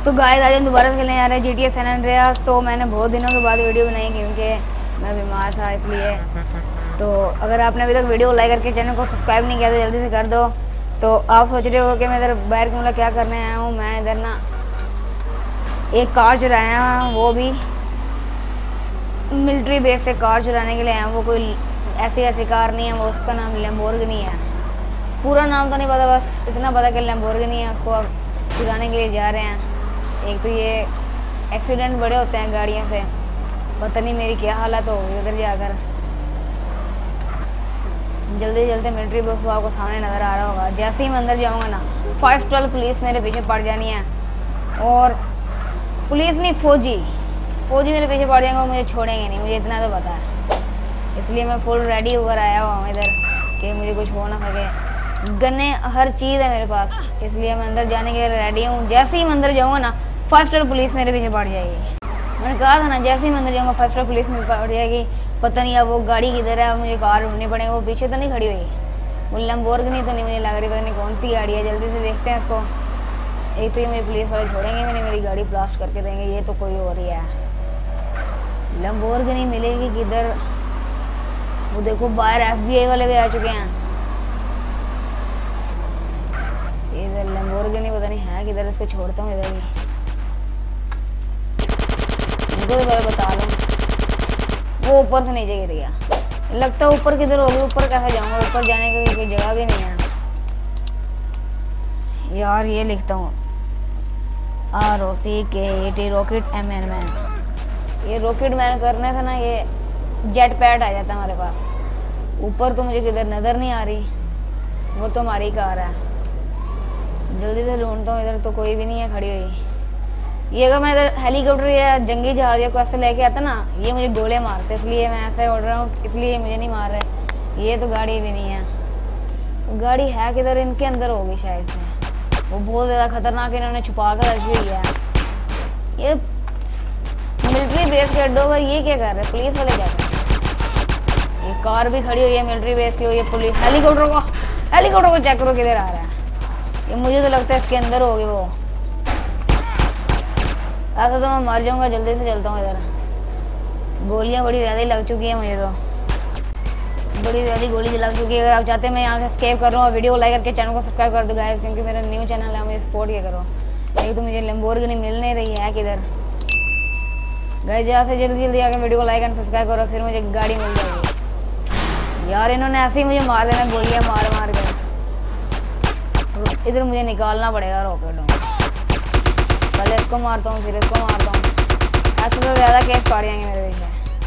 तो गाइस आज हम दोबारा खेलने जा रहे हैं GTA सैन एंड्रियास। तो मैंने बहुत दिनों के बाद वीडियो बनाई क्योंकि मैं बीमार था इसलिए। तो अगर आपने अभी तक वीडियो को लाइक करके चैनल को सब्सक्राइब नहीं किया तो जल्दी से कर दो। तो आप सोच रहे हो कि मैं इधर बाहर के मतलब क्या करने आया हूँ। मैं इधर ना एक कार चुराया हूँ, वो भी मिलिट्री बेस से कार चुराने के लिए आया हूँ। वो कोई ऐसी कार नहीं है, वो उसका नाम लैम्बोर्गिनी है। पूरा नाम तो नहीं पता, बस इतना पता कि लैम्बोर्गिनी है। उसको अब चुराने के लिए जा रहे हैं। एक तो ये एक्सीडेंट बड़े होते हैं गाड़ियों से, पता नहीं मेरी क्या हालत होगी उधर जाकर। जल्दी जल्दी मिलिट्री बस आपको सामने नज़र आ रहा होगा। जैसे ही मैं अंदर जाऊँगा ना 512 पुलिस मेरे पीछे पड़ जानी है। और पुलिस नहीं, फौजी मेरे पीछे पड़ जाएंगे और मुझे छोड़ेंगे नहीं, मुझे इतना तो पता है। इसलिए मैं फुल रेडी होकर आया हूँ इधर कि मुझे कुछ हो ना सके। गन्ने हर चीज़ है मेरे पास, इसलिए मैं अंदर जाने के लिए रेडी हूँ। जैसे ही मैं अंदर जाऊँगा ना 512 पुलिस मेरे पीछे पड़ जाएगी। मैंने कहा था ना जैसे ही मैं अंदर जाऊँगा 512 पुलिस मेरे पड़ जाएगी। पता नहीं अब वो गाड़ी किधर है, अब मुझे कार ढूंढनी पड़ेगी। वो पीछे तो नहीं खड़ी हुई, वो लैम्बोर्गिनी तो नहीं मुझे लग रही, पता नहीं कौन सी गाड़ी है। जल्दी से देखते हैं उसको। एक तो ये मुझे पुलिस वाले छोड़ेंगे मैंने, मेरी गाड़ी ब्लास्ट करके देंगे। ये तो कोई और ही है। लैम्बोर्गिनी मिलेगी किधर? वो देखो बाहर FBI वाले भी आ चुके हैं। इधर लैम्बोर्गिनी पता नहीं है किधर, इसको छोड़ता हूँ इधर ही। इनको तो पहले बता दूँ, वो ऊपर से नीचे गिर गया। लगता है ऊपर किधर होगी, ऊपर कैसे जाऊँगा? ऊपर जाने की कोई जगह भी नहीं है यार। ये लिखता हूँ ROCKET रॉकेट मैन। ये रॉकेट मैन करने से ना ये जेट पैड आ जाता है हमारे पास। ऊपर तो मुझे किधर नज़र नहीं आ रही, वो तो हमारी कार है। जल्दी से ढूंढता हूँ, इधर तो कोई भी नहीं है खड़ी हुई। ये अगर मैं इधर हेलीकॉप्टर या जंगी जहाज या कोई ऐसे लेके आता ना, ये मुझे गोले मारते, इसलिए मैं ऐसे उड़ रहा हूँ, इसलिए मुझे नहीं मार रहे। ये तो गाड़ी भी नहीं है। गाड़ी है किधर? इनके अंदर होगी शायद से। वो बहुत ज़्यादा खतरनाक इन्होंने छुपा कर रखी हुई है। ये मिलिट्री बेस के अड्डों पर ये क्या कर रहे हैं? पुलिस वाले क्या कर रहे हैं? ये कार भी खड़ी हुई है मिलिट्री बेस की। ये पुलिस हेलीकॉप्टर को चेक करो किधर आ रहा है। ये मुझे तो लगता है इसके अंदर होगी वो। ऐसा तो मैं मर जाऊंगा। जल्दी से चलता हूँ इधर। गोलियाँ बड़ी ज़्यादा ही लग चुकी है मुझे, तो बड़ी ज़्यादा गोली लग चुकी है। अगर आप चाहते हैं मैं यहाँ से एस्केप कर रहा हूँ, वीडियो को लाइक करके चैनल को सब्सक्राइब कर दो गाइस, क्योंकि मेरा न्यू चैनल है, मुझे सपोर्ट किया करो। नहीं तो मुझे लैम्बोर्गिनी मिल नहीं रही है किधर गाइस। जहाँ से जल्दी जल्दी आके वीडियो को लाइक एंड सब्सक्राइब करो, फिर मुझे गाड़ी मिल जाएगी। यार इन्होंने ऐसे ही मुझे मार देना, गोलियाँ मार मार कर। इधर मुझे निकालना पड़ेगा रॉकेटों। पहले इसको मारता हूँ, फिर इसको मारता हूँ। ऐसे तो ज़्यादा केस पड़ जाएंगे मेरे पीछे।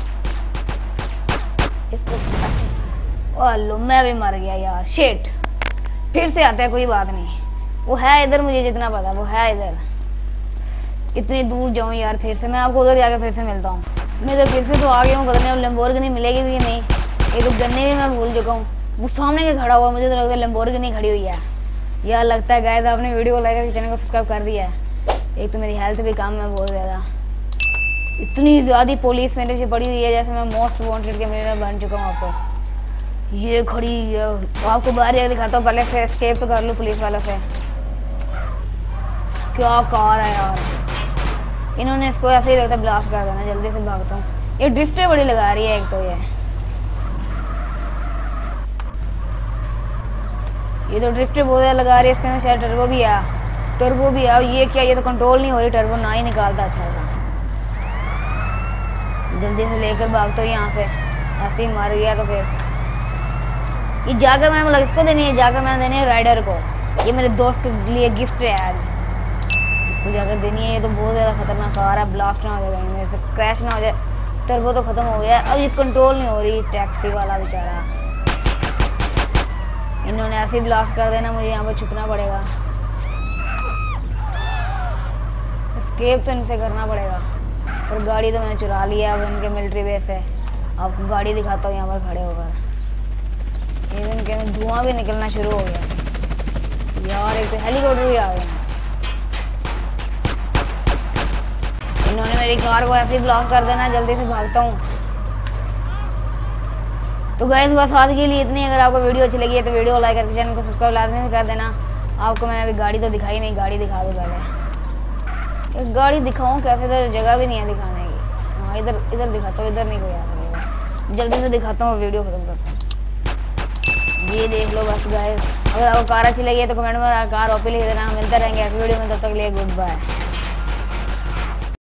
इसको लो, मैं भी मर गया यार, शिट। फिर से आता है, कोई बात नहीं। वो है इधर, मुझे जितना पता वो है इधर। इतनी दूर जाऊँ यार, फिर से मैं आपको उधर जाकर फिर से मिलता हूँ। मैं तो फिर से तो आ गया हूँ, पता नहीं अब लैम्बोर्गिनी मिलेगी भी नहीं। ये तो गन्ने भी मैं भूल चुका हूँ। वो सामने के खड़ा हुआ, मुझे तो लगता है लैम्बोर्गिनी खड़ी हुई है। यार लगता है गाइस आपने वीडियो को लाइक करके चैनल को सब्सक्राइब कर दिया है। एक तो मेरी हेल्थ भी कम है बहुत ज़्यादा। इतनी ज़्यादा पुलिस मेरे से पड़ी हुई है, जैसे मैं मोस्ट वांटेड के मेरे बन चुका हूँ। आपको ये खड़ी है, आपको बाहर जाकर दिखाता हूँ। पहले से एस्केप तो कर लूँ पुलिस वालों से। क्या कार है यार, इन्होंने इसको ऐसे ही लगता ब्लास्ट कर देना। जल्दी से भागता हूँ। ये ड्रिफ्टें बड़ी लगा रही है एक तो। ये तो ड्रिफ्ट बहुत ज़्यादा लगा रही है। इसके अंदर शायद टर्बो भी है। ये क्या, ये तो कंट्रोल नहीं हो रही, टर्बो ना ही निकालता। अच्छा था। जल्दी से लेकर भागता हूँ यहाँ से। ऐसे ही मर गया तो फिर ये जाकर मैंने मतलब इसको देनी है, जाकर मैंने देनी है राइडर को। ये मेरे दोस्त के लिए गिफ्ट है आज, इसको जाकर देनी है। ये तो बहुत ज़्यादा खतरनाक कार है, ब्लास्ट ना हो जाए कहीं मेरे से, क्रैश ना हो जाए। टर्बो तो ख़त्म हो गया, अब ये कंट्रोल नहीं हो रही। टैक्सी वाला बेचारा, इन्होंने ऐसे ही ब्लास्ट कर देना। मुझे यहाँ पर छुपना पड़ेगा, एस्केप तो इनसे करना पड़ेगा। और गाड़ी तो मैंने चुरा लिया अब इनके मिलिट्री बेस है। आपको गाड़ी दिखाता हूँ यहाँ पर खड़े होकर। इनके धुआं भी निकलना शुरू हो गया यार। एक तो हेलीकॉप्टर भी आ गया। इन्होंने मेरी कार को ऐसे ही ब्लास्ट कर देना। जल्दी से भागता हूँ। तो गाइस बस आज के लिए इतनी। अगर आपको वीडियो अच्छी लगी है तो वीडियो को लाइक करके चैनल को सब्सक्राइब लाजमी कर देना। आपको मैंने अभी गाड़ी तो दिखाई नहीं, गाड़ी दिखा दो पहले। एक गाड़ी दिखाऊं कैसे, इधर जगह भी नहीं है दिखाने की। हाँ इधर इधर दिखाता हूँ, इधर नहीं कोई आ सकेगा। जल्दी से दिखाता हूँ और वीडियो खत्म करता हूँ। ये देख लो बस गाइस, अगर आपको कार अच्छी लगी है तो कमेंट में कार ओपी लिख देना। मिलते रहेंगे अगली वीडियो में, तब तक के लिए गुड बाय।